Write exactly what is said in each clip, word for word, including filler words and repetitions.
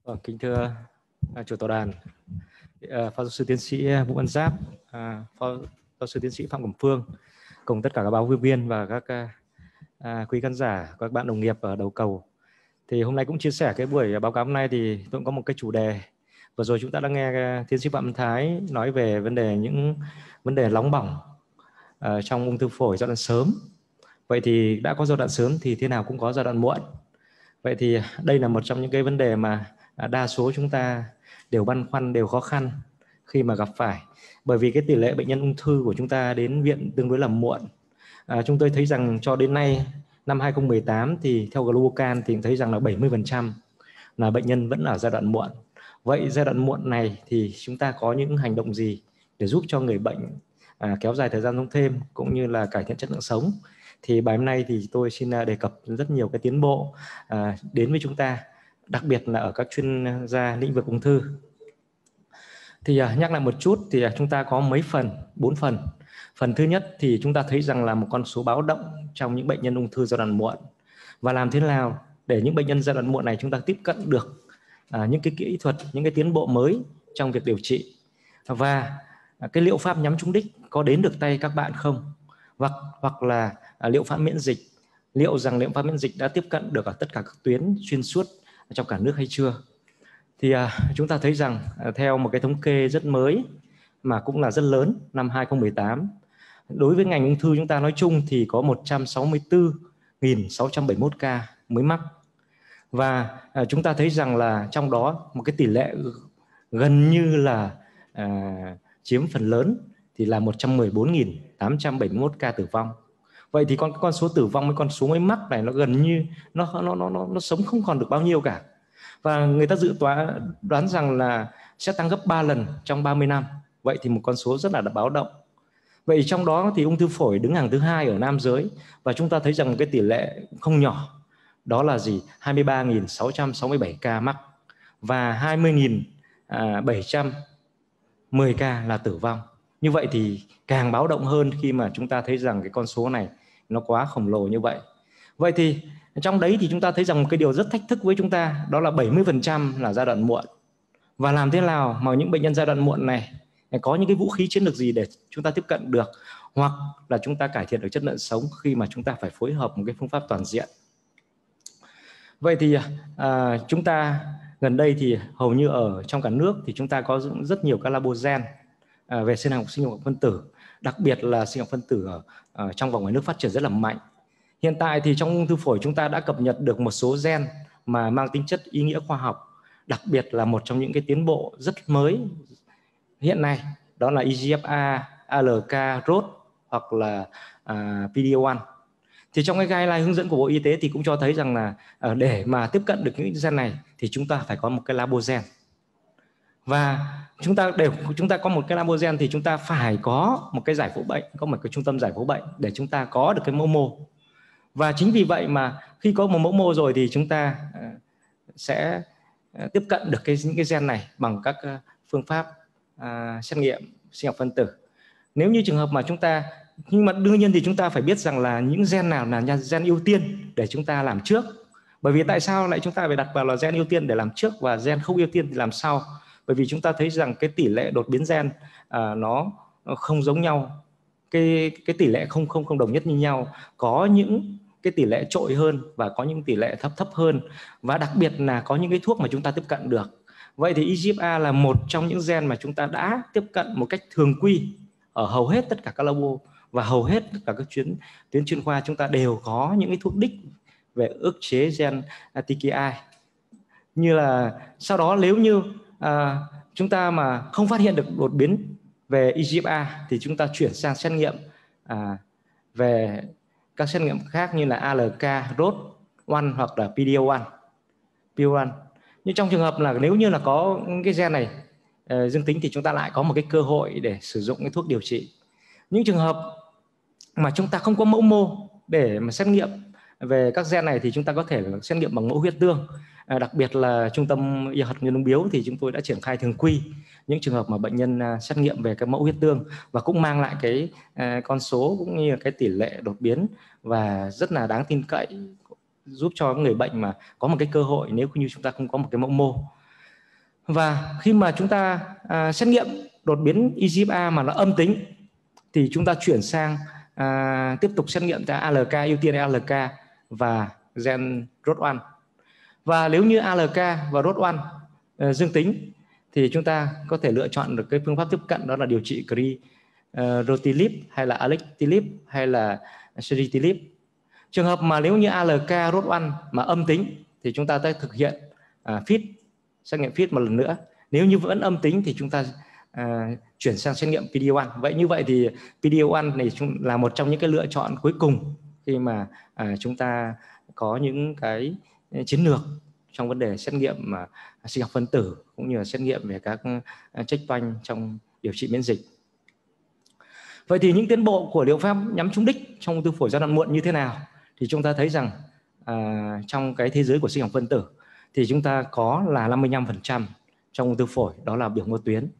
Vâng, kính thưa à, chủ tọa đàn, à, phó giáo sư tiến sĩ Vũ Văn Giáp, à, phó giáo sư tiến sĩ Phạm Cẩm Phương, cùng tất cả các báo viên và các à, à, quý khán giả, các bạn đồng nghiệp ở đầu cầu. Thì hôm nay cũng chia sẻ cái buổi báo cáo hôm nay thì tôi cũng có một cái chủ đề. Vừa rồi chúng ta đã nghe tiến sĩ Phạm Văn Thái nói về vấn đề những vấn đề nóng bỏng à, trong ung thư phổi giai đoạn sớm. Vậy thì đã có giai đoạn sớm thì thế nào cũng có giai đoạn muộn. Vậy thì đây là một trong những cái vấn đề mà đa số chúng ta đều băn khoăn, đều khó khăn khi mà gặp phải. Bởi vì cái tỷ lệ bệnh nhân ung thư của chúng ta đến viện tương đối là muộn. À, chúng tôi thấy rằng cho đến nay, năm hai không một tám thì theo Globocan thì thấy rằng là bảy mươi phần trăm là bệnh nhân vẫn ở giai đoạn muộn. Vậy giai đoạn muộn này thì chúng ta có những hành động gì để giúp cho người bệnh à, kéo dài thời gian sống thêm cũng như là cải thiện chất lượng sống? Thì bài hôm nay thì tôi xin đề cập rất nhiều cái tiến bộ à, đến với chúng ta, đặc biệt là ở các chuyên gia lĩnh vực ung thư. Thì à, nhắc lại một chút thì à, chúng ta có mấy phần, bốn phần. Phần thứ nhất thì chúng ta thấy rằng là một con số báo động trong những bệnh nhân ung thư giai đoạn muộn. Và làm thế nào để những bệnh nhân giai đoạn muộn này chúng ta tiếp cận được à, những cái kỹ thuật, những cái tiến bộ mới trong việc điều trị. Và à, cái liệu pháp nhắm trúng đích có đến được tay các bạn không? Hoặc, hoặc là à, liệu pháp miễn dịch, liệu rằng liệu pháp miễn dịch đã tiếp cận được ở tất cả các tuyến xuyên suốt trong cả nước hay chưa? Thì à, chúng ta thấy rằng à, theo một cái thống kê rất mới mà cũng là rất lớn năm hai không một tám, đối với ngành ung thư chúng ta nói chung thì có một trăm sáu mươi tư nghìn sáu trăm bảy mươi mốt ca mới mắc. Và à, chúng ta thấy rằng là trong đó một cái tỷ lệ gần như là à, chiếm phần lớn thì là một trăm mười bốn nghìn tám trăm bảy mươi mốt ca tử vong. Vậy thì con con số tử vong với con số mới mắc này nó gần như nó nó nó nó, nó sống không còn được bao nhiêu cả. Và người ta dự toán đoán rằng là sẽ tăng gấp ba lần trong ba mươi năm. Vậy thì một con số rất là báo động. Vậy trong đó thì ung thư phổi đứng hàng thứ hai ở nam giới, và chúng ta thấy rằng một cái tỷ lệ không nhỏ, đó là gì? hai mươi ba nghìn sáu trăm sáu mươi bảy ca mắc và hai mươi nghìn bảy trăm mười ca là tử vong. Như vậy thì càng báo động hơn khi mà chúng ta thấy rằng cái con số này nó quá khổng lồ như vậy. Vậy thì trong đấy thì chúng ta thấy rằng một cái điều rất thách thức với chúng ta, đó là bảy mươi phần trăm là giai đoạn muộn. Và làm thế nào mà những bệnh nhân giai đoạn muộn này có những cái vũ khí chiến lược gì để chúng ta tiếp cận được, hoặc là chúng ta cải thiện được chất lượng sống khi mà chúng ta phải phối hợp một cái phương pháp toàn diện. Vậy thì à, chúng ta gần đây thì hầu như ở trong cả nước thì chúng ta có rất nhiều các labo gen à, về sinh học sinh học phân tử, đặc biệt là sinh học phân tử ở, ở trong và ngoài nước phát triển rất là mạnh. Hiện tại thì trong ung thư phổi chúng ta đã cập nhật được một số gen mà mang tính chất ý nghĩa khoa học, đặc biệt là một trong những cái tiến bộ rất mới hiện nay, đó là e giê ép a, a lờ ca, rốt hoặc là uh, pê đê một. Thì trong cái guideline hướng dẫn của Bộ Y tế thì cũng cho thấy rằng là uh, để mà tiếp cận được những gen này thì chúng ta phải có một cái labo gen. Và chúng ta đều chúng ta có một cái labo gen thì chúng ta phải có một cái giải phẫu bệnh, có một cái trung tâm giải phẫu bệnh để chúng ta có được cái mẫu mô. Và chính vì vậy mà khi có một mẫu mô rồi thì chúng ta uh, sẽ uh, tiếp cận được cái những cái gen này bằng các uh, phương pháp uh, xét nghiệm sinh học phân tử. Nếu như trường hợp mà chúng ta, nhưng mà đương nhiên thì chúng ta phải biết rằng là những gen nào là gen ưu tiên để chúng ta làm trước. Bởi vì tại sao lại chúng ta phải đặt vào là gen ưu tiên để làm trước và gen không ưu tiên thì làm sau? Bởi vì chúng ta thấy rằng cái tỷ lệ đột biến gen à, nó không giống nhau, cái cái tỷ lệ không không không đồng nhất như nhau, có những cái tỷ lệ trội hơn và có những tỷ lệ thấp thấp hơn, và đặc biệt là có những cái thuốc mà chúng ta tiếp cận được. Vậy thì e giê ép a là một trong những gen mà chúng ta đã tiếp cận một cách thường quy ở hầu hết tất cả các labo, và hầu hết tất cả các chuyến tuyến chuyên khoa chúng ta đều có những cái thuốc đích về ức chế gen tê ca i. Như là sau đó nếu như à, chúng ta mà không phát hiện được đột biến về e giê ép a thì chúng ta chuyển sang xét nghiệm à, về các xét nghiệm khác như là a lờ ca, rốt một hoặc là pê đê một. pê đê một. Nhưng trong trường hợp là nếu như là có cái gen này uh, dương tính thì chúng ta lại có một cái cơ hội để sử dụng cái thuốc điều trị. Những trường hợp mà chúng ta không có mẫu mô để mà xét nghiệm về các gen này thì chúng ta có thể xét nghiệm bằng mẫu huyết tương. À, đặc biệt là Trung tâm Y học Nhân ung biếu thì chúng tôi đã triển khai thường quy những trường hợp mà bệnh nhân uh, xét nghiệm về cái mẫu huyết tương, và cũng mang lại cái uh, con số cũng như là cái tỷ lệ đột biến và rất là đáng tin cậy, giúp cho người bệnh mà có một cái cơ hội nếu như chúng ta không có một cái mẫu mô. Và khi mà chúng ta à, xét nghiệm đột biến e giê ép a mà nó âm tính thì chúng ta chuyển sang à, tiếp tục xét nghiệm tại a lờ ca, ưu tiên a lờ ca và gen rốt một. Và nếu như a lờ ca và rốt một uh, dương tính thì chúng ta có thể lựa chọn được cái phương pháp tiếp cận, đó là điều trị crizotinib uh, hay là alectinib hay là seritinib. Trường hợp mà nếu như a lờ ca rốt một mà âm tính thì chúng ta sẽ thực hiện uh, phít, xét nghiệm phít một lần nữa. Nếu như vẫn âm tính thì chúng ta uh, chuyển sang xét nghiệm pê đê một. Vậy như vậy thì pê đê một này là một trong những cái lựa chọn cuối cùng khi mà uh, chúng ta có những cái chiến lược trong vấn đề xét nghiệm mà sinh học phân tử cũng như là xét nghiệm về các checkpoint trong điều trị miễn dịch. Vậy thì những tiến bộ của liệu pháp nhắm trúng đích trong ung thư phổi giai đoạn muộn như thế nào? Thì chúng ta thấy rằng à, trong cái thế giới của sinh học phân tử thì chúng ta có là năm mươi lăm phần trăm trong ung thư phổi, đó là biểu mô tuyến.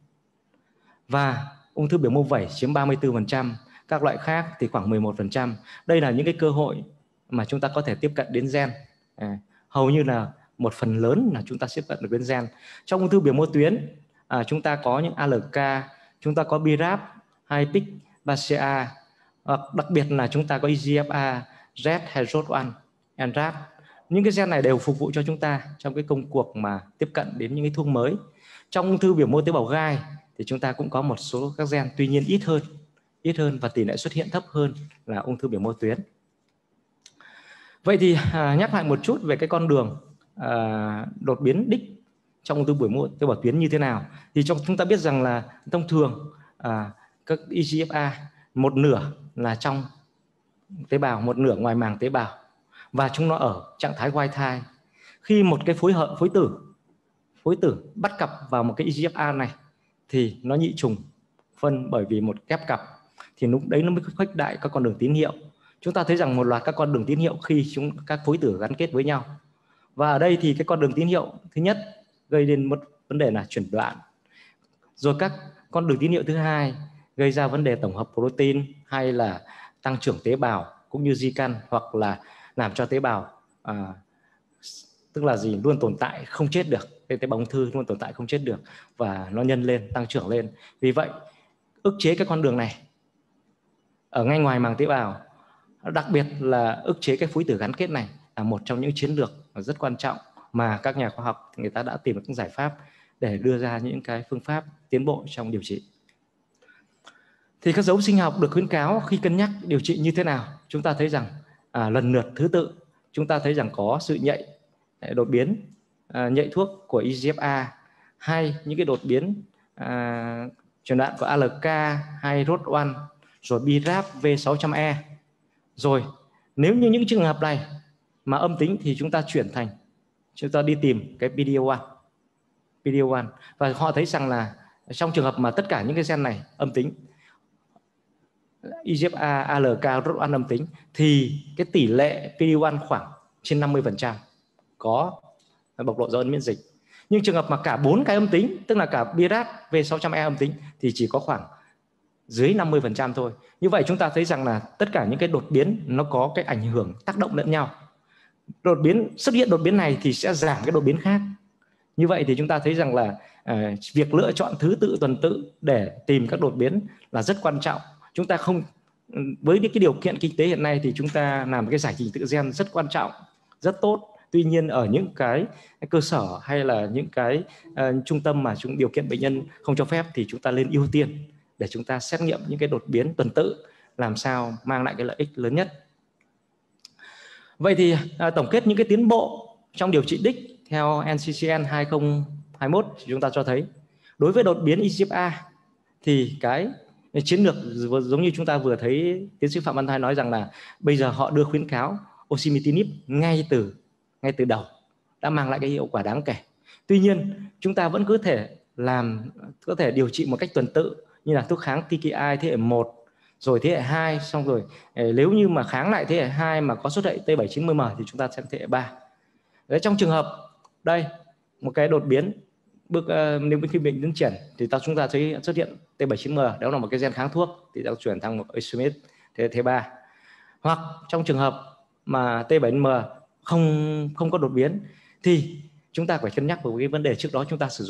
Và ung thư biểu mô vẩy chiếm ba mươi tư phần trăm, các loại khác thì khoảng mười một phần trăm. Đây là những cái cơ hội mà chúng ta có thể tiếp cận đến gen. À, hầu như là một phần lớn là chúng ta tiếp cận được đến gen. Trong ung thư biểu mô tuyến à, chúng ta có những a lờ ca, chúng ta có bê ráp hay pê i xê ba xê a, hoặc đặc biệt là chúng ta có e giê ép a, rét hay rốt một, en rát. Những cái gen này đều phục vụ cho chúng ta trong cái công cuộc mà tiếp cận đến những cái thuốc mới. Trong ung thư biểu mô tế bào gai thì chúng ta cũng có một số các gen, tuy nhiên ít hơn, ít hơn và tỷ lệ xuất hiện thấp hơn là ung thư biểu mô tuyến. Vậy thì à, nhắc lại một chút về cái con đường à, đột biến đích trong ung thư biểu mô tế bào tuyến như thế nào. Thì trong chúng ta biết rằng là thông thường à, các e giê ép a một nửa là trong tế bào, một nửa ngoài màng tế bào, và chúng nó ở trạng thái wild type. Khi một cái phối hợp phối tử phối tử bắt cặp vào một cái e giê ép a này thì nó nhị trùng phân bởi vì một ghép cặp, thì lúc đấy nó mới khuếch đại các con đường tín hiệu. Chúng ta thấy rằng một loạt các con đường tín hiệu khi chúng các phối tử gắn kết với nhau. Và ở đây thì cái con đường tín hiệu thứ nhất gây nên một vấn đề là chuyển đoạn. Rồi các con đường tín hiệu thứ hai gây ra vấn đề tổng hợp protein hay là tăng trưởng tế bào cũng như di căn, hoặc là làm cho tế bào à, tức là gì luôn tồn tại không chết được, tế bào ung thư luôn tồn tại không chết được và nó nhân lên, tăng trưởng lên. Vì vậy ức chế các con đường này ở ngay ngoài màng tế bào, đặc biệt là ức chế cái phối tử gắn kết này là một trong những chiến lược rất quan trọng mà các nhà khoa học người ta đã tìm được những giải pháp để đưa ra những cái phương pháp tiến bộ trong điều trị. Thì các dấu sinh học được khuyến cáo khi cân nhắc điều trị như thế nào? Chúng ta thấy rằng à, lần lượt thứ tự chúng ta thấy rằng có sự nhạy đột biến à, nhạy thuốc của e giê ép a, hay những cái đột biến à, chuyển đoạn của a lờ ca hay rốt một, rồi bê ráp V sáu trăm E. Rồi nếu như những trường hợp này mà âm tính thì chúng ta chuyển thành, chúng ta đi tìm cái pê đê một, pê đê một, và họ thấy rằng là trong trường hợp mà tất cả những cái gen này âm tính, e giê ép a, a lờ ca, rốt một âm tính, thì cái tỷ lệ pê đê một khoảng trên năm mươi phần trăm có bộc lộ dấu ấn miễn dịch. Nhưng trường hợp mà cả bốn cái âm tính, tức là cả bê ráp V sáu trăm E âm tính, thì chỉ có khoảng dưới năm mươi phần trăm thôi. Như vậy chúng ta thấy rằng là tất cả những cái đột biến nó có cái ảnh hưởng tác động lẫn nhau. Đột biến xuất hiện đột biến này thì sẽ giảm cái đột biến khác. Như vậy thì chúng ta thấy rằng là uh, việc lựa chọn thứ tự tuần tự để tìm các đột biến là rất quan trọng. Chúng ta không, với những cái điều kiện kinh tế hiện nay thì chúng ta làm cái giải trình tự gen rất quan trọng, rất tốt. Tuy nhiên ở những cái cơ sở hay là những cái uh, trung tâm mà chúng điều kiện bệnh nhân không cho phép thì chúng ta nên ưu tiên để chúng ta xét nghiệm những cái đột biến tuần tự làm sao mang lại cái lợi ích lớn nhất. Vậy thì à, tổng kết những cái tiến bộ trong điều trị đích theo en xê xê en hai không hai mốt thì chúng ta cho thấy đối với đột biến e giê ép a thì cái chiến lược giống như chúng ta vừa thấy tiến sĩ Phạm Văn Thái nói rằng là bây giờ họ đưa khuyến cáo osimertinib ngay từ ngay từ đầu đã mang lại cái hiệu quả đáng kể. Tuy nhiên chúng ta vẫn có thể làm có thể điều trị một cách tuần tự như là thuốc kháng tê ca i thế hệ một, rồi thế hệ hai, xong rồi nếu như mà kháng lại thế hệ hai mà có xuất hiện T bảy chín mươi M thì chúng ta xem thế hệ ba. Đấy, trong trường hợp đây một cái đột biến bước uh, nếu khi bệnh tiến triển thì ta chúng ta thấy xuất hiện T bảy chín M, đó là một cái gen kháng thuốc thì ta chuyển sang một osimertinib thế thế ba. Hoặc trong trường hợp mà T bảy M không không có đột biến thì chúng ta phải cân nhắc về cái vấn đề trước đó chúng ta sử dụng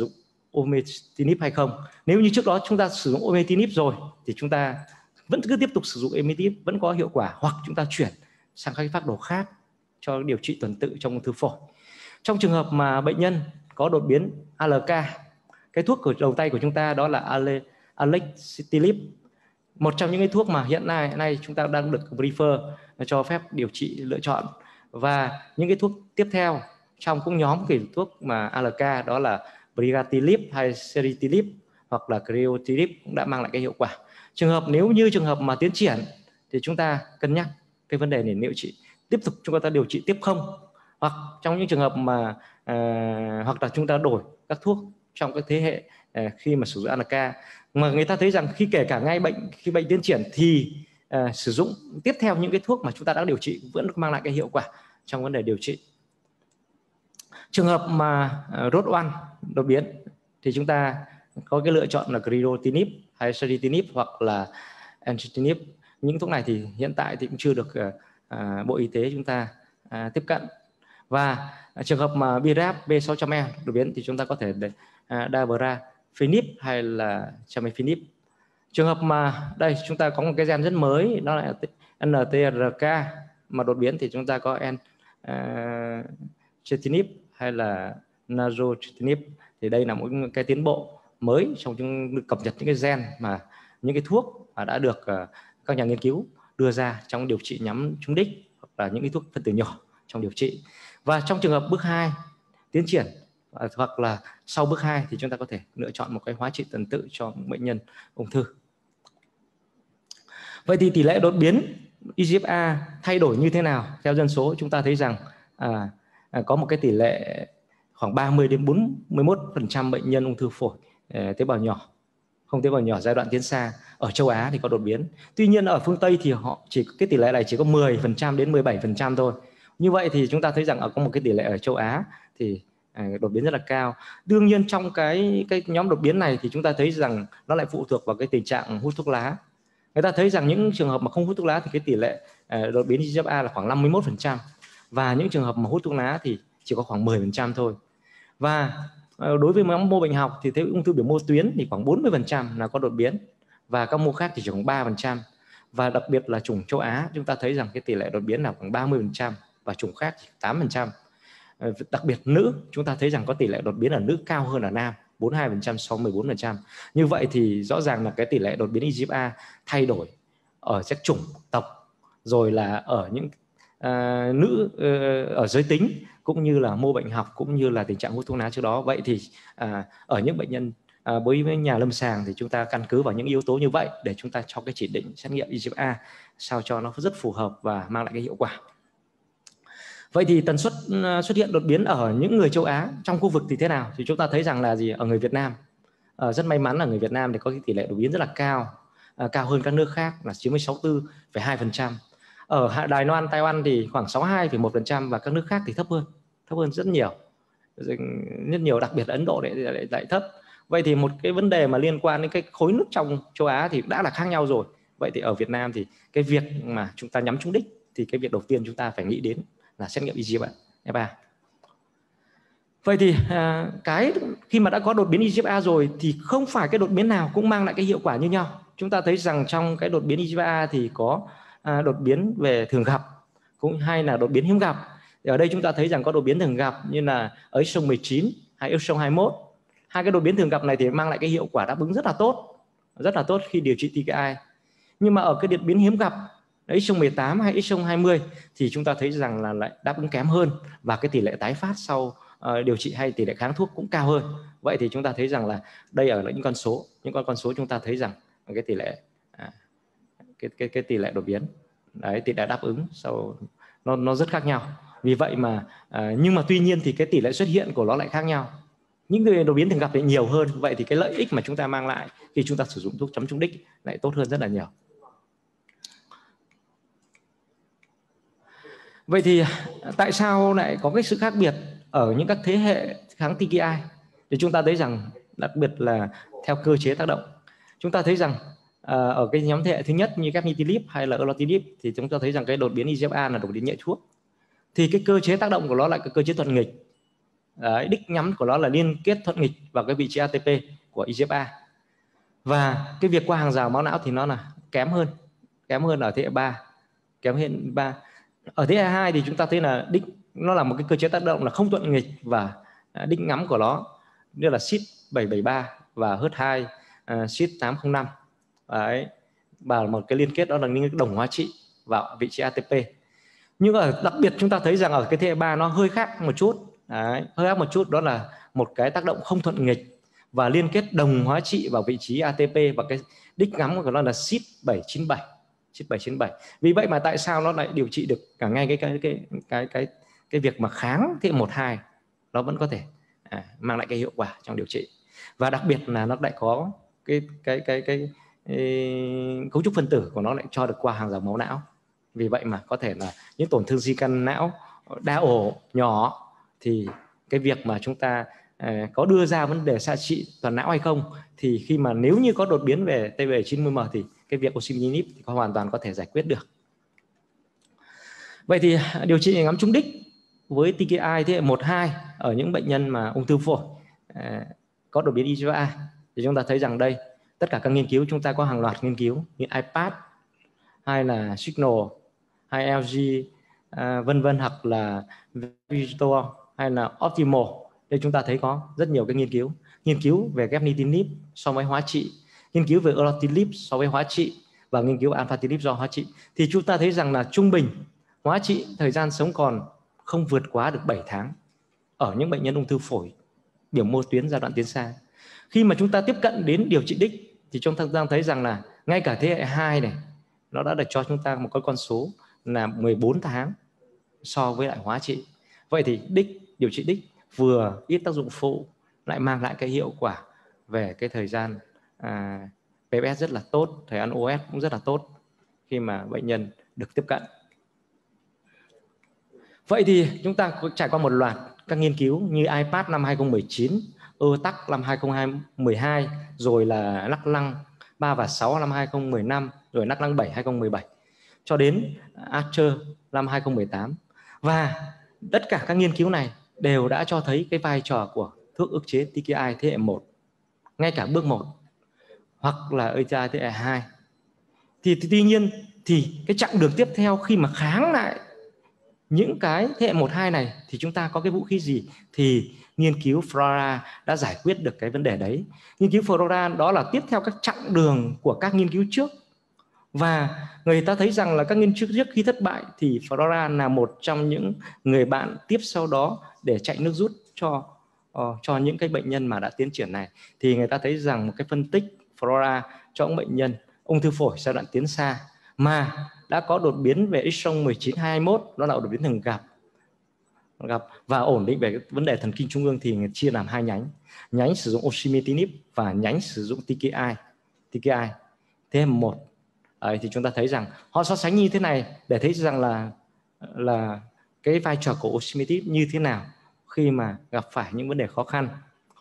Imatinib hay không. Nếu như trước đó chúng ta sử dụng Imatinib rồi thì chúng ta vẫn cứ tiếp tục sử dụng Imatinib vẫn có hiệu quả, hoặc chúng ta chuyển sang các phác đồ khác cho điều trị tuần tự trong ung thư phổi. Trong trường hợp mà bệnh nhân có đột biến a lờ ca, cái thuốc ở đầu tay của chúng ta đó là Alectinib, một trong những cái thuốc mà hiện nay, hiện nay chúng ta đang được prefer cho phép điều trị lựa chọn. Và những cái thuốc tiếp theo trong cũng nhóm cái thuốc mà a lờ ca đó là Brigatinib hay Ceritinib hoặc là Creotinib cũng đã mang lại cái hiệu quả. Trường hợp nếu như trường hợp mà tiến triển thì chúng ta cân nhắc cái vấn đề này điều trị tiếp tục chúng ta điều trị tiếp không, hoặc trong những trường hợp mà à, hoặc là chúng ta đổi các thuốc trong các thế hệ à, khi mà sử dụng a lờ ca mà người ta thấy rằng khi kể cả ngay bệnh khi bệnh tiến triển thì à, sử dụng tiếp theo những cái thuốc mà chúng ta đã điều trị vẫn mang lại cái hiệu quả trong vấn đề điều trị. Trường hợp mà uh, rốt oăn đột biến thì chúng ta có cái lựa chọn là Creotinib hay Ceritinib hoặc là Enzalutamide. Những thuốc này thì hiện tại thì cũng chưa được uh, uh, Bộ Y tế chúng ta uh, tiếp cận. Và uh, trường hợp mà bê rờ a pê B sáu trăm E đột biến thì chúng ta có thể để uh, Dabrafenib hay là Chamifinib. Trường hợp mà đây chúng ta có một cái gen rất mới đó là en tê rờ ca mà đột biến thì chúng ta có en uh, Chetinib hay là Nazotinib. Thì đây là một cái tiến bộ mới trong những cập nhật những cái gen mà những cái thuốc mà đã được uh, các nhà nghiên cứu đưa ra trong điều trị nhắm trúng đích hoặc là những cái thuốc phân tử nhỏ trong điều trị. Và trong trường hợp bước hai tiến triển uh, hoặc là sau bước hai thì chúng ta có thể lựa chọn một cái hóa trị tuần tự cho bệnh nhân ung thư. Vậy thì tỷ lệ đột biến e giê ép a thay đổi như thế nào theo dân số? Chúng ta thấy rằng à, à, có một cái tỷ lệ khoảng ba mươi đến bốn mươi mốt phần trăm bệnh nhân ung thư phổi à, tế bào nhỏ, không tế bào nhỏ giai đoạn tiến xa ở châu Á thì có đột biến. Tuy nhiên ở phương Tây thì họ chỉ cái tỷ lệ này chỉ có mười phần trăm đến mười bảy phần trăm thôi. Như vậy thì chúng ta thấy rằng ở có một cái tỷ lệ ở châu Á thì à, đột biến rất là cao. Đương nhiên trong cái cái nhóm đột biến này thì chúng ta thấy rằng nó lại phụ thuộc vào cái tình trạng hút thuốc lá. Người ta thấy rằng những trường hợp mà không hút thuốc lá thì cái tỷ lệ uh, đột biến e giê ép a là khoảng năm mươi mốt phần trăm, và những trường hợp mà hút thuốc lá thì chỉ có khoảng mười phần trăm thôi. Và uh, đối với nhóm mô bệnh học thì thấy ung thư biểu mô tuyến thì khoảng bốn mươi phần trăm là có đột biến, và các mô khác thì chỉ khoảng ba phần trăm. Và đặc biệt là chủng châu Á chúng ta thấy rằng cái tỷ lệ đột biến là khoảng ba mươi phần trăm và chủng khác chỉ tám phần trăm. Uh, đặc biệt nữ chúng ta thấy rằng có tỷ lệ đột biến ở nữ cao hơn ở nam, bốn mươi hai phần trăm so với mười bốn phần trăm. Như vậy thì rõ ràng là cái tỷ lệ đột biến e giê ép a thay đổi ở các chủng tộc, rồi là ở những uh, nữ uh, ở giới tính, cũng như là mô bệnh học, cũng như là tình trạng hút thuốc lá trước đó. Vậy thì uh, ở những bệnh nhân uh, với nhà lâm sàng thì chúng ta căn cứ vào những yếu tố như vậy để chúng ta cho cái chỉ định xét nghiệm e giê ép a sao cho nó rất phù hợp và mang lại cái hiệu quả. Vậy thì tần suất xuất hiện đột biến ở những người châu Á trong khu vực thì thế nào? Thì chúng ta thấy rằng là gì? Ở người Việt Nam, à, rất may mắn là người Việt Nam thì có cái tỷ lệ đột biến rất là cao, à, cao hơn các nước khác là chiếm sáu mươi tư phẩy hai phần trăm. Ở Đài Loan, Taiwan thì khoảng sáu mươi hai phẩy một phần trăm, và các nước khác thì thấp hơn, thấp hơn rất nhiều, rất nhiều, đặc biệt là Ấn Độ lại, lại, lại thấp. Vậy thì một cái vấn đề mà liên quan đến cái khối nước trong châu Á thì đã là khác nhau rồi. Vậy thì ở Việt Nam thì cái việc mà chúng ta nhắm trúng đích thì cái việc đầu tiên chúng ta phải nghĩ đến là xét nghiệm e giê ép a. Vậy thì à, cái khi mà đã có đột biến e giê ép a rồi thì không phải cái đột biến nào cũng mang lại cái hiệu quả như nhau. Chúng ta thấy rằng trong cái đột biến e giê ép a thì có à, đột biến về thường gặp cũng hay là đột biến hiếm gặp. Thì ở đây chúng ta thấy rằng có đột biến thường gặp như là ở exon mười chín hay exon hai mươi mốt. Hai cái đột biến thường gặp này thì mang lại cái hiệu quả đáp ứng rất là tốt, rất là tốt khi điều trị tê ca i. Nhưng mà ở cái đột biến hiếm gặp exon mười tám hay exon hai mươi thì chúng ta thấy rằng là lại đáp ứng kém hơn, và cái tỷ lệ tái phát sau uh, điều trị hay tỷ lệ kháng thuốc cũng cao hơn. Vậy thì chúng ta thấy rằng là đây ở những con số, những con con số chúng ta thấy rằng cái tỷ lệ à, cái cái cái tỷ lệ đột biến đấy, tỷ lệ đáp ứng sau nó nó rất khác nhau. Vì vậy mà à, nhưng mà tuy nhiên thì cái tỷ lệ xuất hiện của nó lại khác nhau. Những người đột biến thường gặp thì nhiều hơn. Vậy thì cái lợi ích mà chúng ta mang lại khi chúng ta sử dụng thuốc chấm trúng đích lại tốt hơn rất là nhiều. Vậy thì tại sao lại có cái sự khác biệt ở những các thế hệ kháng tê ca i? Thì chúng ta thấy rằng đặc biệt là theo cơ chế tác động. Chúng ta thấy rằng à, ở cái nhóm thế hệ thứ nhất như Capnitinib hay là Erlotinib thì chúng ta thấy rằng cái đột biến e giê ép a là đột biến nhẹ thuốc. Thì cái cơ chế tác động của nó lại cái cơ chế thuận nghịch. Đấy, đích nhắm của nó là liên kết thuận nghịch vào cái vị trí a tê pê của i giê ép a. Và cái việc qua hàng rào máu não thì nó là kém hơn, kém hơn ở thế hệ ba, kém hơn ba. Ở thế hệ hai thì chúng ta thấy là đích nó là một cái cơ chế tác động là không thuận nghịch, và đích ngắm của nó như là ét i pê bảy bảy ba và hát hai uh, ét i pê tám không năm. Đấy, và một cái liên kết đó là những đồng hóa trị vào vị trí a tê pê. Nhưng ở đặc biệt chúng ta thấy rằng ở cái thế hệ ba nó hơi khác một chút. Đấy, hơi khác một chút, đó là một cái tác động không thuận nghịch và liên kết đồng hóa trị vào vị trí a tê pê, và cái đích ngắm của nó là ét i pê bảy chín bảy, ét i pê bảy chín bảy. Vì vậy mà tại sao nó lại điều trị được cả ngay cái cái cái cái cái cái việc mà kháng thế hệ một hai, nó vẫn có thể à, mang lại cái hiệu quả trong điều trị. Và đặc biệt là nó lại có cái cái cái cái, cái cấu trúc phân tử của nó lại cho được qua hàng rào máu não. Vì vậy mà có thể là những tổn thương di căn não đa ổ nhỏ thì cái việc mà chúng ta uh, có đưa ra vấn đề xạ trị toàn não hay không, thì khi mà nếu như có đột biến về T bảy chín mươi M thì cái việc osimertinib thì có hoàn toàn có thể giải quyết được. Vậy thì điều trị ngắm trúng đích với tê ca i thế hệ một hai ở những bệnh nhân mà ung thư phổi uh, có đột biến i giê ép a thì chúng ta thấy rằng đây, tất cả các nghiên cứu chúng ta có hàng loạt nghiên cứu như i pát hay là Signal hay lờ giê à, vân vân, hoặc là Vigitor hay là Optimal. Đây chúng ta thấy có rất nhiều cái nghiên cứu, nghiên cứu về Gefitinib so với hóa trị, nghiên cứu về Erlotinib so với hóa trị, và nghiên cứu Alphatinib do hóa trị. Thì chúng ta thấy rằng là trung bình hóa trị thời gian sống còn không vượt quá được bảy tháng ở những bệnh nhân ung thư phổi biểu mô tuyến giai đoạn tiến xa. Khi mà chúng ta tiếp cận đến điều trị đích thì chúng ta đang thấy rằng là ngay cả thế hệ hai này nó đã được cho chúng ta một cái con số là mười bốn tháng so với lại hóa trị. Vậy thì đích điều trị đích vừa ít tác dụng phụ, lại mang lại cái hiệu quả về cái thời gian à, pê ép ét rất là tốt, thời gian o ét cũng rất là tốt khi mà bệnh nhân được tiếp cận. Vậy thì chúng ta có trải qua một loạt các nghiên cứu như i pát năm hai không một chín, e tê a xê năm hai không một hai, rồi là lắc lăng ba và sáu năm hai không một năm, rồi lắc lăng bảy hai không một bảy, cho đến Archer năm hai không một tám. Và tất cả các nghiên cứu này đều đã cho thấy cái vai trò của thuốc ức chế tê ca i thế hệ một, ngay cả bước một hoặc là a tê i thế hệ hai. Thì, thì tuy nhiên thì cái chặng đường tiếp theo khi mà kháng lại những cái thế hệ một hai này thì chúng ta có cái vũ khí gì? Thì nghiên cứu Flora đã giải quyết được cái vấn đề đấy. Nghiên cứu Flora đó là tiếp theo các chặng đường của các nghiên cứu trước, và người ta thấy rằng là các nghiên cứu trước khi thất bại thì Flora là một trong những người bạn tiếp sau đó để chạy nước rút cho uh, cho những cái bệnh nhân mà đã tiến triển này. Thì người ta thấy rằng một cái phân tích Flora cho những bệnh nhân ung thư phổi giai đoạn tiến xa mà đã có đột biến về exon một chín hai mốt, đó là đột biến thường gặp gặp và ổn định về vấn đề thần kinh trung ương, thì người chia làm hai nhánh, nhánh sử dụng osimertinib và nhánh sử dụng tê ca i tê ca i thế hệ một. Đấy, thì chúng ta thấy rằng họ so sánh như thế này để thấy rằng là là cái vai trò của osimertinib như thế nào khi mà gặp phải những vấn đề khó khăn.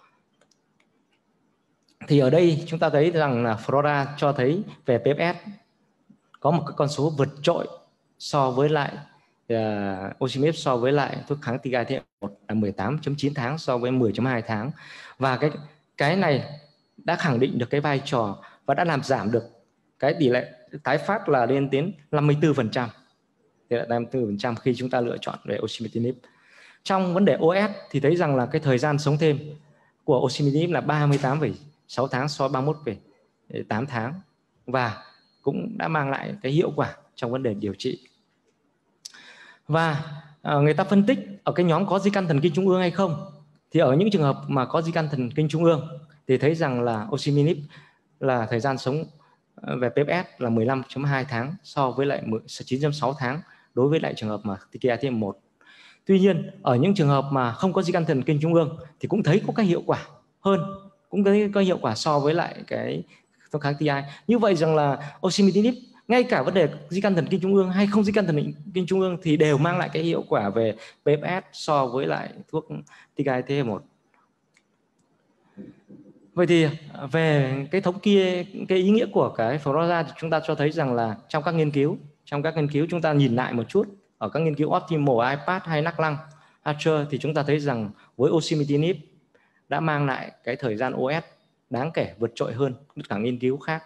Thì ở đây chúng ta thấy rằng là Flora cho thấy về pê ép ét có một cái con số vượt trội so với lại uh, osimertinib so với lại thuốc kháng tê ca i thế hệ một là mười tám phẩy chín tháng so với mười phẩy hai tháng. Và cái cái này đã khẳng định được cái vai trò và đã làm giảm được cái tỷ lệ tái phát là lên đến năm mươi tư phần trăm. Tỷ lệ năm mươi tư phần trăm khi chúng ta lựa chọn về osimertinib. Trong vấn đề o ét thì thấy rằng là cái thời gian sống thêm của osimertinib là ba mươi tám phẩy sáu tháng so với ba mươi mốt phẩy tám tháng, và cũng đã mang lại cái hiệu quả trong vấn đề điều trị. Và à, người ta phân tích ở cái nhóm có di căn thần kinh trung ương hay không, thì ở những trường hợp mà có di căn thần kinh trung ương thì thấy rằng là osimertinib là thời gian sống về pê ép ét là mười lăm phẩy hai tháng so với lại chín phẩy sáu tháng đối với lại trường hợp mà tê ca i thế hệ một. Tuy nhiên ở những trường hợp mà không có di căn thần kinh trung ương thì cũng thấy có cái hiệu quả hơn, cũng thấy có hiệu quả so với lại cái thuốc kháng tê ca i. Như vậy rằng là osimertinib ngay cả vấn đề di căn thần kinh trung ương hay không di căn thần kinh trung ương thì đều mang lại cái hiệu quả về pê ép ét so với lại thuốc tê ca i thế hệ một. Vậy thì về cái thống kê, cái ý nghĩa của cái Flora thì chúng ta cho thấy rằng là trong các nghiên cứu, trong các nghiên cứu chúng ta nhìn lại một chút ở các nghiên cứu Optimal, i pát hay lắc lăng Archer thì chúng ta thấy rằng với osimertinib đã mang lại cái thời gian o ét đáng kể vượt trội hơn tất cả nghiên cứu khác.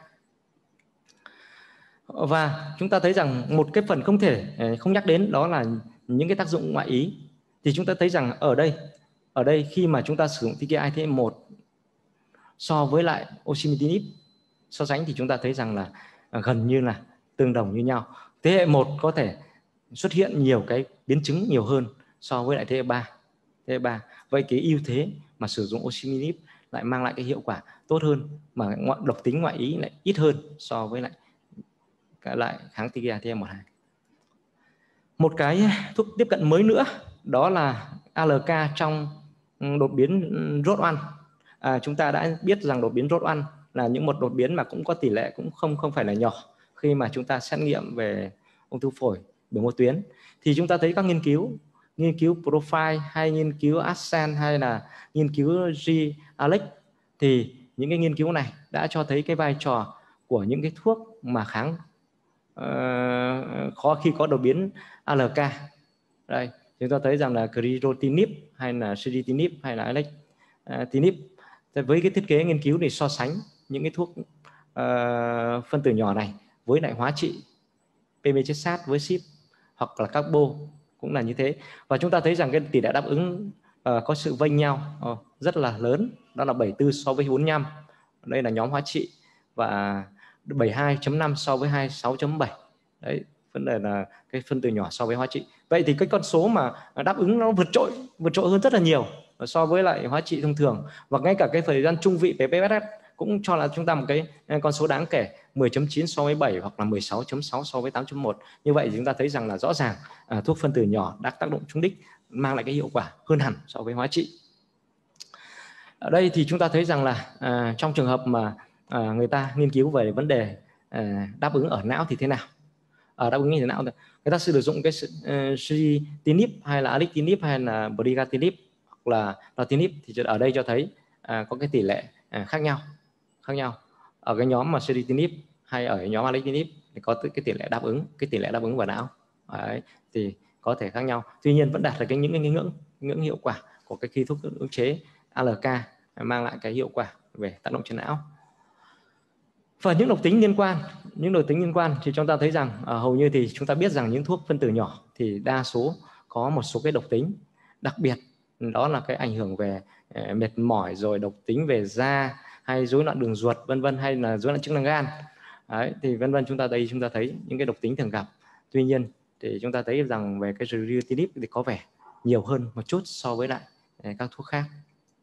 Và chúng ta thấy rằng một cái phần không thể không nhắc đến đó là những cái tác dụng ngoại ý. Thì chúng ta thấy rằng ở đây ở đây khi mà chúng ta sử dụng tê ca i thế hệ một so với lại osimertinib so sánh thì chúng ta thấy rằng là gần như là tương đồng như nhau. Thế hệ một có thể xuất hiện nhiều cái biến chứng nhiều hơn so với lại thế hệ ba. Thế hệ ba. Vậy cái ưu thế mà sử dụng osimertinib lại mang lại cái hiệu quả tốt hơn mà độc tính ngoại ý lại ít hơn so với lại cả lại kháng tê ca i thế hệ một hai. Một cái thuốc tiếp cận mới nữa đó là a lờ ca trong đột biến rốt một. À, chúng ta đã biết rằng đột biến rốt một là những một đột biến mà cũng có tỷ lệ cũng không không phải là nhỏ khi mà chúng ta xét nghiệm về ung thư phổi biểu mô tuyến. Thì chúng ta thấy các nghiên cứu nghiên cứu Profile hay nghiên cứu Ascend hay là nghiên cứu G-Alex thì những cái nghiên cứu này đã cho thấy cái vai trò của những cái thuốc mà kháng uh, khó khi có đột biến a lờ ca. Đây, chúng ta thấy rằng là crizotinib hay là siritinib hay là alectinib với cái thiết kế nghiên cứu để so sánh những cái thuốc uh, phân tử nhỏ này với lại hóa trị pembrolizumab với ét i pê hoặc là carbo cũng là như thế. Và chúng ta thấy rằng cái tỷ lệ đáp ứng uh, có sự vênh nhau uh, rất là lớn, đó là bảy mươi tư so với bốn mươi lăm. Đây là nhóm hóa trị và bảy mươi hai chấm năm so với hai mươi sáu chấm bảy. Đấy, vấn đề là cái phân tử nhỏ so với hóa trị. Vậy thì cái con số mà đáp ứng nó vượt trội vượt trội hơn rất là nhiều so với lại hóa trị thông thường. Và ngay cả cái thời gian trung vị pê pê ét ét cũng cho là chúng ta một cái con số đáng kể, mười chấm chín so với bảy hoặc là mười sáu chấm sáu so với tám chấm một. Như vậy thì chúng ta thấy rằng là rõ ràng à, thuốc phân tử nhỏ đã tác động trúng đích, mang lại cái hiệu quả hơn hẳn so với hóa trị. Ở đây thì chúng ta thấy rằng là à, trong trường hợp mà à, người ta nghiên cứu về vấn đề à, đáp ứng ở não thì thế nào? Ở đáp ứng như thế nào? Người ta sử dụng cái uh, siritinib hay là alectinib hay là brigatinib hoặc là datinib thì ở đây cho thấy à, có cái tỷ lệ à, khác nhau khác nhau ở cái nhóm mà siritinib hay ở nhóm alectinib thì có cái tỷ lệ đáp ứng cái tỷ lệ đáp ứng vào não. Đấy, thì có thể khác nhau, tuy nhiên vẫn đạt được cái những cái ngưỡng ngưỡng hiệu quả của cái khi thuốc ức chế a lờ ca mang lại cái hiệu quả về tác động trên não. Và những độc tính liên quan những độc tính liên quan thì chúng ta thấy rằng à, hầu như thì chúng ta biết rằng những thuốc phân tử nhỏ thì đa số có một số cái độc tính đặc biệt, đó là cái ảnh hưởng về uh, mệt mỏi, rồi độc tính về da hay rối loạn đường ruột vân vân, hay là rối loạn chức năng gan. Đấy, thì vân vân chúng ta đây chúng ta thấy những cái độc tính thường gặp. Tuy nhiên thì chúng ta thấy rằng về cái siritinib thì có vẻ nhiều hơn một chút so với lại uh, các thuốc khác.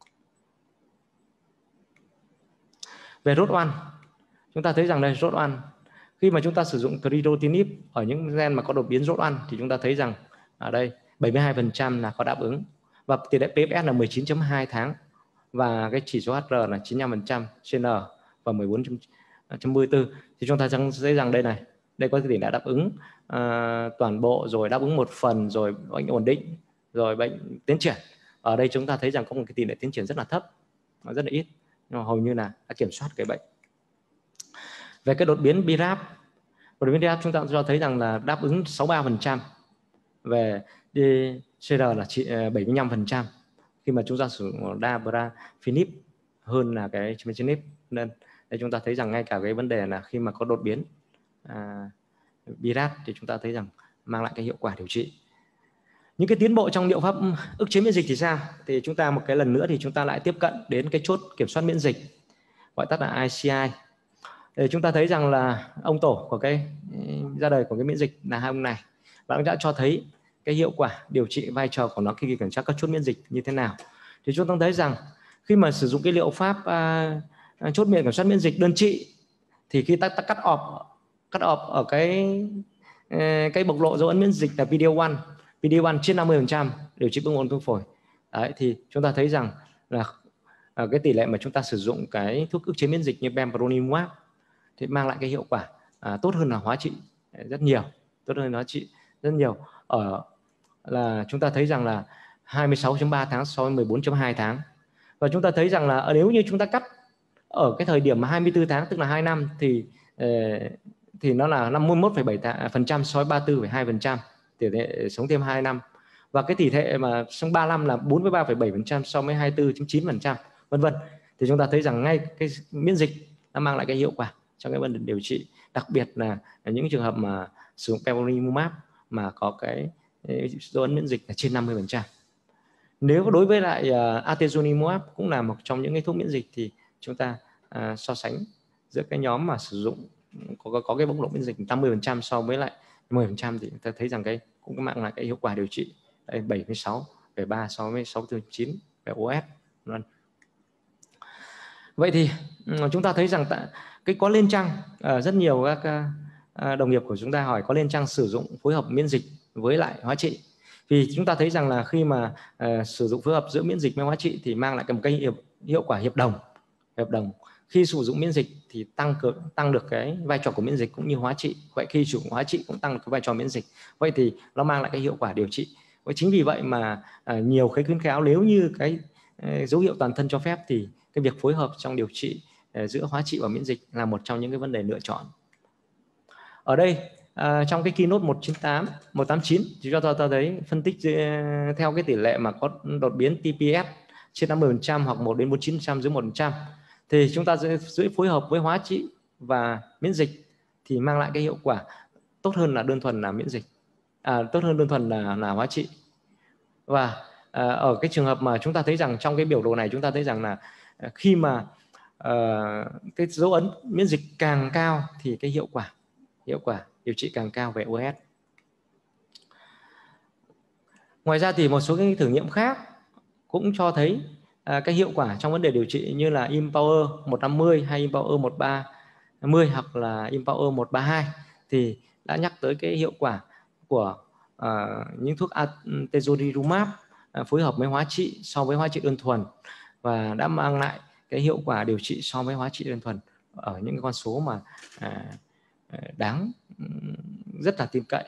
Về rốt một, chúng ta thấy rằng đây rốt một, khi mà chúng ta sử dụng crizotinib ở những gen mà có đột biến rốt một thì chúng ta thấy rằng ở đây bảy mươi hai phần trăm là có đáp ứng và tỷ lệ pê ép ét là mười chín chấm hai tháng và cái chỉ số hát rờ là chín mươi lăm phần trăm trên N và mười bốn chấm mười bốn. Thì chúng ta thấy rằng đây này, đây có tỷ lệ đáp ứng uh, toàn bộ, rồi đáp ứng một phần, rồi bệnh ổn định, rồi bệnh tiến triển. Ở đây chúng ta thấy rằng có một cái tỷ lệ tiến triển rất là thấp, rất là ít, nhưng mà hầu như là đã kiểm soát cái bệnh. Về cái đột biến bê ráp, đột biến bê ráp chúng ta cho thấy rằng là đáp ứng sáu mươi ba phần trăm, về đê xê rờ là bảy mươi lăm phần trăm khi mà chúng ta sử dụng dabrafenib hơn là cái chimetinib. Nên đây chúng ta thấy rằng ngay cả cái vấn đề là khi mà có đột biến à, bê ráp thì chúng ta thấy rằng mang lại cái hiệu quả điều trị. Những cái tiến bộ trong liệu pháp ức chế miễn dịch thì sao? Thì chúng ta một cái lần nữa thì chúng ta lại tiếp cận đến cái chốt kiểm soát miễn dịch, gọi tắt là i xê i. Để chúng ta thấy rằng là ông tổ của cái ra đời của cái miễn dịch là hai ông này, và đã cho thấy cái hiệu quả điều trị, vai trò của nó khi kiểm soát các chốt miễn dịch như thế nào. Thì chúng ta thấy rằng khi mà sử dụng cái liệu pháp uh, chốt miễn kiểm soát miễn dịch đơn trị thì khi ta, ta cắt off cắt off ở cái uh, cái bộc lộ dấu ấn miễn dịch là pê đê một, pê đê một trên năm mươi phần trăm điều trị ung thư phổi. Đấy, thì chúng ta thấy rằng là uh, cái tỷ lệ mà chúng ta sử dụng cái thuốc ức chế miễn dịch như pembrolizumab thì mang lại cái hiệu quả à, tốt hơn là hóa trị rất nhiều, tốt hơn hóa trị rất nhiều. Ở là chúng ta thấy rằng là hai mươi sáu chấm ba tháng so với mười bốn chấm hai tháng. Và chúng ta thấy rằng là nếu như chúng ta cắt ở cái thời điểm mà hai mươi tư tháng, tức là hai năm, thì thì nó là năm mươi mốt phẩy bảy phần trăm so với ba mươi tư phẩy hai phần trăm, tỷ lệ sống thêm hai năm. và cái tỷ lệ mà trong ba năm là bốn mươi ba phẩy bảy phần trăm so với hai mươi tư phẩy chín phần trăm, vân vân. Thì chúng ta thấy rằng ngay cái miễn dịch nó mang lại cái hiệu quả trong cái vấn đề điều trị, đặc biệt là những trường hợp mà sử dụng pembrolizumab mà có cái dấu ấn miễn dịch là trên năm mươi phần trăm. Nếu đối với lại uh, atezolizumab cũng là một trong những cái thuốc miễn dịch thì chúng ta uh, so sánh giữa cái nhóm mà sử dụng có có cái bộc lộ miễn dịch năm mươi phần trăm so với lại mười phần trăm thì chúng ta thấy rằng cái cũng mang lại cái hiệu quả điều trị đây bảy mươi sáu phẩy ba so với sáu mươi tư phẩy chín về o ét. Vậy thì chúng ta thấy rằng cái có lên chăng uh, rất nhiều các uh, đồng nghiệp của chúng ta hỏi có lên chăng sử dụng phối hợp miễn dịch với lại hóa trị. Vì chúng ta thấy rằng là khi mà uh, sử dụng phối hợp giữa miễn dịch với hóa trị thì mang lại một cái hiệu, hiệu quả hiệp đồng. Hiệp đồng khi sử dụng miễn dịch thì tăng tăng được cái vai trò của miễn dịch cũng như hóa trị. Vậy khi sử dụng hóa trị cũng tăng được cái vai trò miễn dịch. Vậy thì nó mang lại cái hiệu quả điều trị. Vậy chính vì vậy mà uh, nhiều cái khuyến cáo nếu như cái uh, dấu hiệu toàn thân cho phép thì cái việc phối hợp trong điều trị uh, giữa hóa trị và miễn dịch là một trong những cái vấn đề lựa chọn. Ở đây À, trong cái keynote một chín tám, một tám chín thì cho ta thấy phân tích theo cái tỷ lệ mà có đột biến tê pê ét trên năm mươi phần trăm hoặc một đến bốn mươi chín phần trăm dưới một phần trăm thì chúng ta dưới phối hợp với hóa trị và miễn dịch thì mang lại cái hiệu quả tốt hơn là đơn thuần là miễn dịch, à, tốt hơn đơn thuần là, là hóa trị. Và à, ở cái trường hợp mà chúng ta thấy rằng trong cái biểu đồ này chúng ta thấy rằng là khi mà à, cái dấu ấn miễn dịch càng cao thì cái hiệu quả hiệu quả điều trị càng cao về o ét. Ngoài ra thì một số cái thử nghiệm khác cũng cho thấy à, cái hiệu quả trong vấn đề điều trị như là Empower một năm mươi hay Empower một ba mươi hoặc là Empower một ba hai thì đã nhắc tới cái hiệu quả của à, những thuốc atezolizumab à, phối hợp với hóa trị so với hóa trị đơn thuần và đã mang lại cái hiệu quả điều trị so với hóa trị đơn thuần ở những con số mà à, đáng rất là tin cậy.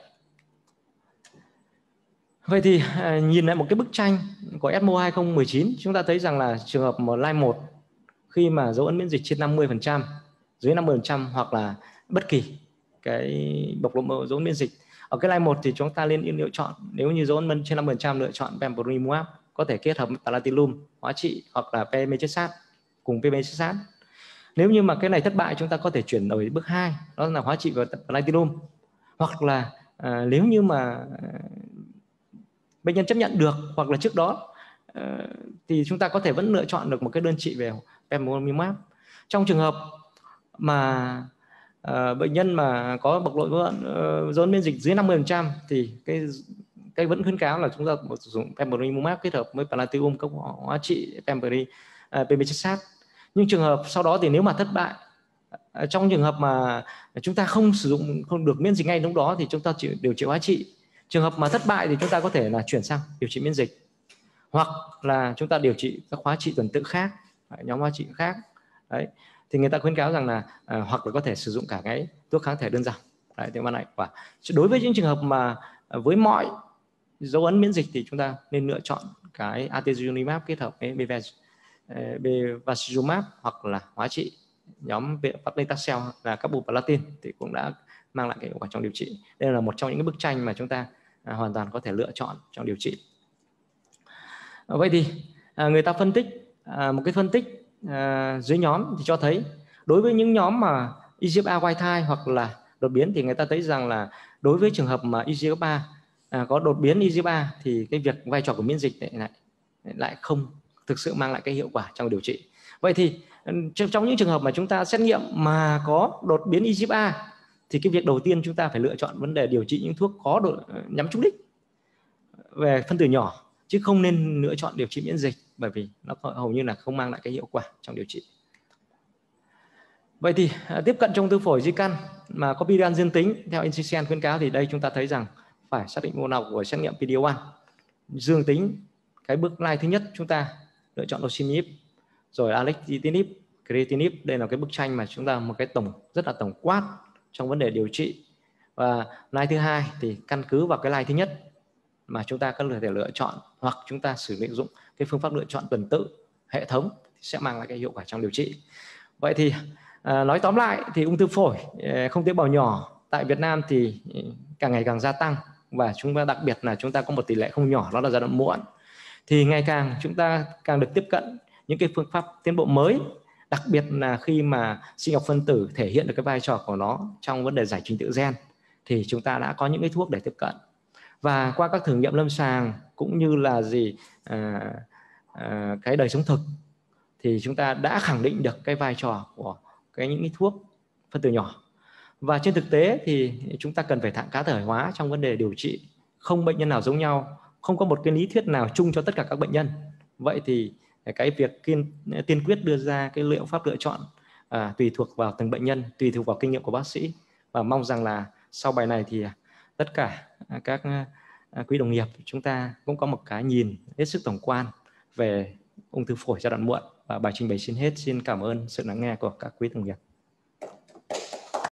Vậy thì nhìn lại một cái bức tranh của e ét em o hai không một chín, chúng ta thấy rằng là trường hợp một line một khi mà dấu ấn miễn dịch trên năm mươi phần trăm, dưới năm mươi phần trăm hoặc là bất kỳ cái bộc lộ dấu ấn miễn dịch. Ở cái line một thì chúng ta nên lựa chọn, nếu như dấu ấn trên năm mươi phần trăm lựa chọn pembrolizumab, có thể kết hợp palatinum hóa trị hoặc là pemetrexed cùng pemetrexed. Nếu như mà cái này thất bại chúng ta có thể chuyển đổi bước hai, đó là hóa trị và palatinum. Hoặc là à, nếu như mà à, bệnh nhân chấp nhận được hoặc là trước đó à, thì chúng ta có thể vẫn lựa chọn được một cái đơn trị về pembrolizumab. Trong trường hợp mà à, bệnh nhân mà có bộc lộ dấu ấn miễn dịch dưới năm mươi phần trăm thì cái cái vẫn khuyến cáo là chúng ta sử dụng pembrolizumab kết hợp với palatinum cộng hóa trị pemetrexed. Nhưng trường hợp sau đó thì nếu mà thất bại, trong trường hợp mà chúng ta không sử dụng không được miễn dịch ngay lúc đó thì chúng ta chỉ điều trị hóa trị. Trường hợp mà thất bại thì chúng ta có thể là chuyển sang điều trị miễn dịch hoặc là chúng ta điều trị các hóa trị tuần tự khác, nhóm hóa trị khác. Đấy, thì người ta khuyến cáo rằng là à, hoặc là có thể sử dụng cả cái thuốc kháng thể đơn giản. Đấy, thì mang lại quả. Đối với những trường hợp mà với mọi dấu ấn miễn dịch thì chúng ta nên lựa chọn cái atezolizumab kết hợp với bevacizumab hoặc là hóa trị nhóm paclitaxel là carboplatin thì cũng đã mang lại cái hiệu quả trong điều trị. Đây là một trong những cái bức tranh mà chúng ta à, hoàn toàn có thể lựa chọn trong điều trị. À, vậy thì à, người ta phân tích à, một cái phân tích à, dưới nhóm thì cho thấy đối với những nhóm mà e giê ép a wild type hoặc là đột biến thì người ta thấy rằng là đối với trường hợp mà e giê ép a à, có đột biến e giê ép a thì cái việc vai trò của miễn dịch lại lại không thực sự mang lại cái hiệu quả trong điều trị. Vậy thì trong những trường hợp mà chúng ta xét nghiệm mà có đột biến e giê ép a thì cái việc đầu tiên chúng ta phải lựa chọn vấn đề điều trị những thuốc có độ, nhắm trúng đích về phân tử nhỏ, chứ không nên lựa chọn điều trị miễn dịch bởi vì nó hầu như là không mang lại cái hiệu quả trong điều trị. Vậy thì tiếp cận trong ung thư phổi di căn mà có pê đê một dương tính theo en xê xê en khuyến cáo thì đây chúng ta thấy rằng phải xác định mô nào của xét nghiệm pê đê một dương tính. Cái bước slide thứ nhất chúng ta lựa chọn osimertinib rồi alectinib, creatinib. Đây là cái bức tranh mà chúng ta một cái tổng rất là tổng quát trong vấn đề điều trị. Và slide thứ hai thì căn cứ vào cái slide thứ nhất mà chúng ta có thể lựa chọn hoặc chúng ta sử dụng cái phương pháp lựa chọn tuần tự hệ thống sẽ mang lại cái hiệu quả trong điều trị. Vậy thì à, nói tóm lại thì ung thư phổi không tế bào nhỏ tại Việt Nam thì càng ngày càng gia tăng và chúng ta đặc biệt là chúng ta có một tỷ lệ không nhỏ, đó là giai đoạn muộn. Thì ngày càng chúng ta càng được tiếp cận những cái phương pháp tiến bộ mới, đặc biệt là khi mà sinh học phân tử thể hiện được cái vai trò của nó trong vấn đề giải trình tự gen, thì chúng ta đã có những cái thuốc để tiếp cận. Và qua các thử nghiệm lâm sàng cũng như là gì à, à, cái đời sống thực, thì chúng ta đã khẳng định được cái vai trò của cái những cái thuốc phân tử nhỏ. Và trên thực tế thì chúng ta cần phải thẳng cá thể hóa trong vấn đề điều trị. Không bệnh nhân nào giống nhau, không có một cái lý thuyết nào chung cho tất cả các bệnh nhân. Vậy thì cái việc kiên, tiên quyết đưa ra cái liệu pháp lựa chọn à, tùy thuộc vào từng bệnh nhân, tùy thuộc vào kinh nghiệm của bác sĩ. Và mong rằng là sau bài này thì tất cả các quý đồng nghiệp chúng ta cũng có một cái nhìn hết sức tổng quan về ung thư phổi giai đoạn muộn. Và bài trình bày xin hết. Xin cảm ơn sự lắng nghe của các quý đồng nghiệp.